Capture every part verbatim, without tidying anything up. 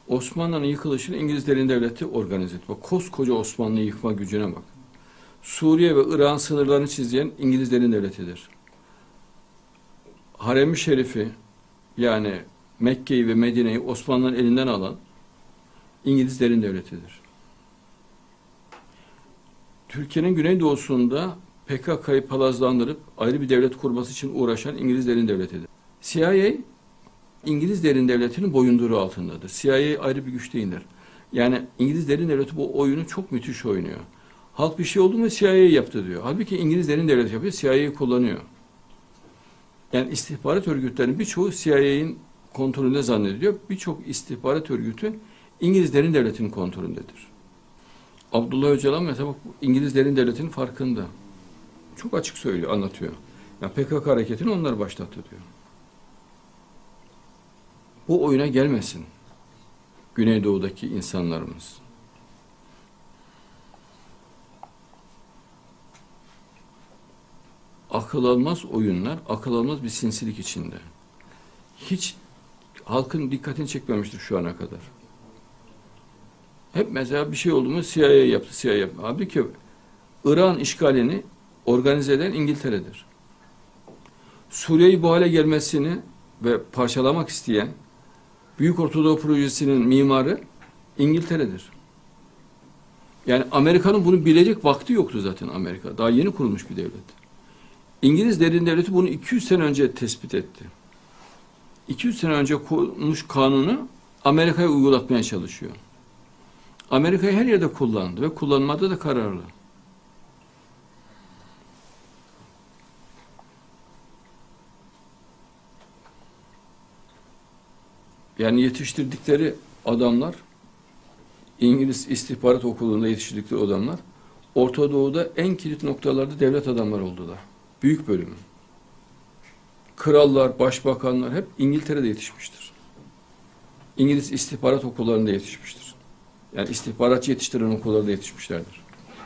Osmanlı'nın yıkılışını İngilizlerin devleti organize etti. Bak, koskoca Osmanlı'yı yıkma gücüne bak. Suriye ve Irak'ın sınırlarını çizeyen İngilizlerin devletidir. Harem-i Şerif'i, yani Mekke'yi ve Medine'yi Osmanlı'nın elinden alan İngilizlerin devletidir. Türkiye'nin güneydoğusunda P K K'yı palazlandırıp ayrı bir devlet kurması için uğraşan İngilizlerin devletidir. C I A, İngilizlerin devletinin boyunduruğu altındadır. C I A ayrı bir güç değildir. Yani İngilizlerin devleti bu oyunu çok müthiş oynuyor. Halk bir şey oldu mu C I A yaptı diyor. Halbuki İngilizlerin devleti yapıyor, C I A'yı kullanıyor. Yani istihbarat örgütlerinin birçoğu C I A'nin kontrolünde zannediliyor. Birçok istihbarat örgütü İngilizlerin devletinin kontrolündedir. Abdullah Öcalan mesela İngilizlerin devletinin farkında. Çok açık söylüyor, anlatıyor. Yani P K K hareketini onlar başlattı diyor. Bu oyuna gelmesin Güneydoğu'daki insanlarımız. Akıl almaz oyunlar, akıl almaz bir sinsilik içinde. Hiç halkın dikkatini çekmemiştir şu ana kadar. Hep mesela bir şey oldu mu C I A yaptı, C I A yaptı. Halbuki Irak'ın işgalini organize eden İngiltere'dir. Suriye'yi bu hale gelmesini ve parçalamak isteyen Büyük Ortadoğu Projesi'nin mimarı İngiltere'dir. Yani Amerika'nın bunu bilecek vakti yoktu zaten Amerika. Daha yeni kurulmuş bir devlet. İngiliz derin devleti bunu iki yüz sene önce tespit etti. iki yüz sene önce kurulmuş kanunu Amerika'ya uygulatmaya çalışıyor. Amerika'yı her yerde kullandı ve kullanmada da kararlı. Yani yetiştirdikleri adamlar, İngiliz istihbarat okulunda yetiştirdikleri adamlar, Orta Doğu'da en kilit noktalarda devlet adamları oldular. Büyük bölümü. Krallar, başbakanlar hep İngiltere'de yetişmiştir. İngiliz istihbarat okullarında yetişmiştir. Yani istihbaratçı yetiştiren okullarda yetişmişlerdir.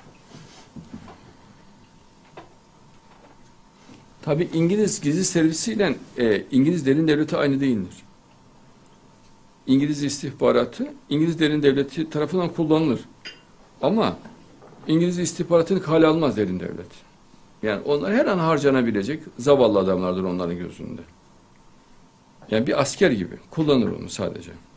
Tabii İngiliz gizli servisiyle e, İngiliz derin devleti aynı değildir. İngiliz istihbaratı İngiliz derin devleti tarafından kullanılır. Ama İngiliz istihbaratını kale almaz derin devlet. Yani onlar her an harcanabilecek zavallı adamlardır onların gözünde. Yani bir asker gibi kullanır onu sadece.